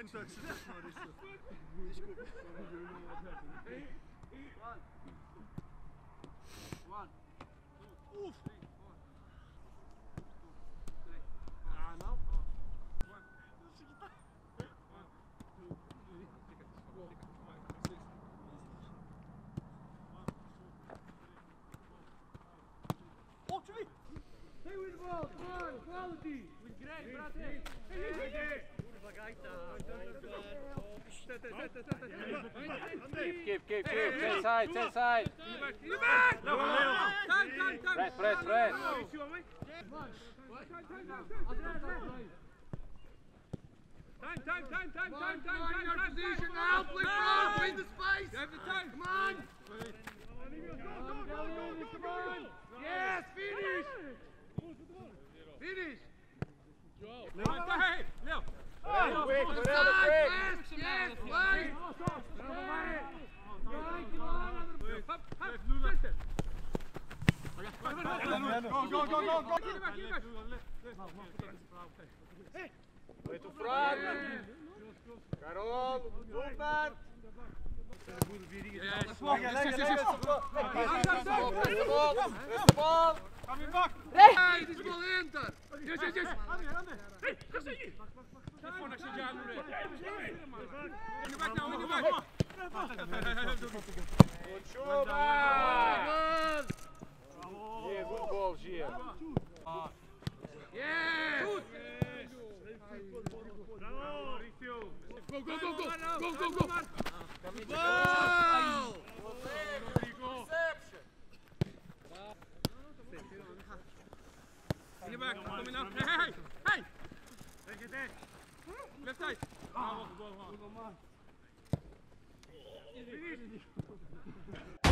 tak se tak Mariso. One. Oof. Ah, no. Oh, Jimmy! Stay with the ball. Come on, quality. With great, brate. Keep. Ten side. In the back. Press. Time. Your position now. Play front. Win the space. Come on. Come on. Yes, finish. Leo. Quick. Quick. Yes, play. Go! Way to front. Karol, movement. Yes. Press the ball. Coming back! Hey, this ball enter. Yes. Hey, kom zeg je! Voor naar Sint-Jan. In de bak nou, in de bak! Good show, man. Yeah, good ball, Gia. Yes. Goed! Bravo, Mauricio! Go. Come Ball. In de bak, kom in af. Hey! Left side! Bravo, goed man.